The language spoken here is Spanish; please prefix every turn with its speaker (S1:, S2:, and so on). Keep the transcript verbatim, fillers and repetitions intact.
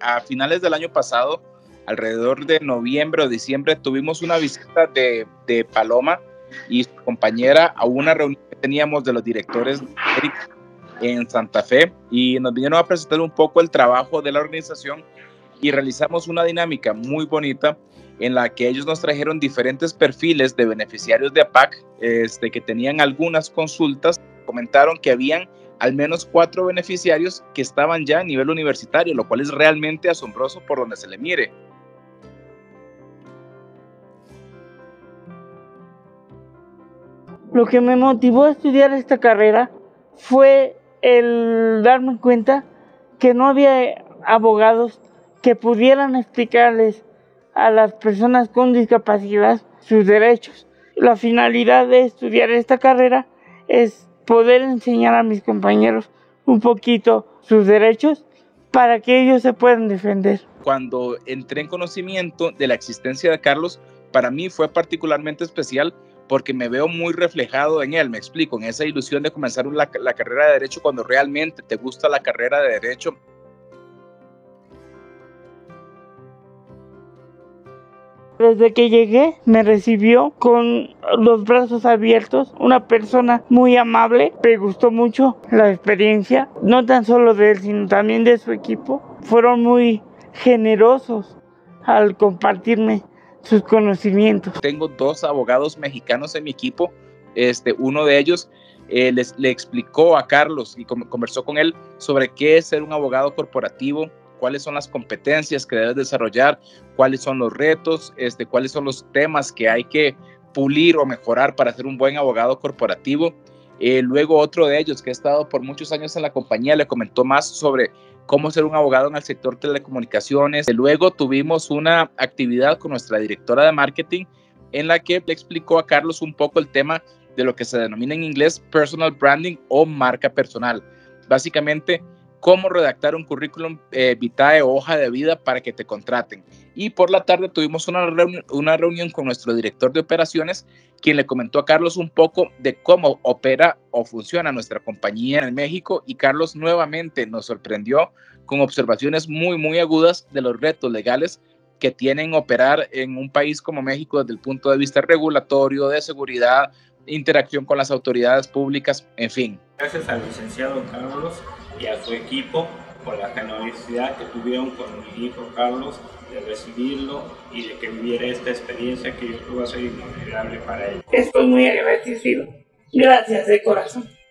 S1: a finales del año pasado, alrededor de noviembre o diciembre, tuvimos una visita de, de Paloma y su compañera a una reunión que teníamos de los directores de América en Santa Fe, y nos vinieron a presentar un poco el trabajo de la organización y realizamos una dinámica muy bonita en la que ellos nos trajeron diferentes perfiles de beneficiarios de A P A C este, que tenían algunas consultas. Comentaron que habían al menos cuatro beneficiarios que estaban ya a nivel universitario, lo cual es realmente asombroso por donde se le mire.
S2: Lo que me motivó a estudiar esta carrera fue el darme cuenta que no había abogados que pudieran explicarles a las personas con discapacidad sus derechos. La finalidad de estudiar esta carrera es poder enseñar a mis compañeros un poquito sus derechos para que ellos se puedan defender.
S1: Cuando entré en conocimiento de la existencia de Carlos, para mí fue particularmente especial porque me veo muy reflejado en él, me explico, en esa ilusión de comenzar la, la carrera de Derecho cuando realmente te gusta la carrera de Derecho.
S2: Desde que llegué me recibió con los brazos abiertos, una persona muy amable. Me gustó mucho la experiencia, no tan solo de él, sino también de su equipo. Fueron muy generosos al compartirme sus conocimientos.
S1: Tengo dos abogados mexicanos en mi equipo. Este, uno de ellos eh, les, le explicó a Carlos y conversó con él sobre qué es ser un abogado corporativo, cuáles son las competencias que debes desarrollar, cuáles son los retos, este, cuáles son los temas que hay que pulir o mejorar para ser un buen abogado corporativo. Eh, luego otro de ellos que ha estado por muchos años en la compañía le comentó más sobre cómo ser un abogado en el sector telecomunicaciones. Luego tuvimos una actividad con nuestra directora de marketing en la que le explicó a Carlos un poco el tema de lo que se denomina en inglés personal branding o marca personal. Básicamente, cómo redactar un currículum eh, vitae o hoja de vida para que te contraten. Y por la tarde tuvimos una, reuni- una reunión con nuestro director de operaciones, quien le comentó a Carlos un poco de cómo opera o funciona nuestra compañía en México, y Carlos nuevamente nos sorprendió con observaciones muy, muy agudas de los retos legales que tienen operar en un país como México desde el punto de vista regulatorio, de seguridad, interacción con las autoridades públicas, en fin.
S3: Gracias al licenciado Carlos y a su equipo por la generosidad que tuvieron con mi hijo Carlos de recibirlo y de que viviera esta experiencia que yo creo va a ser inolvidable para él.
S2: Estoy muy agradecido. Gracias de corazón.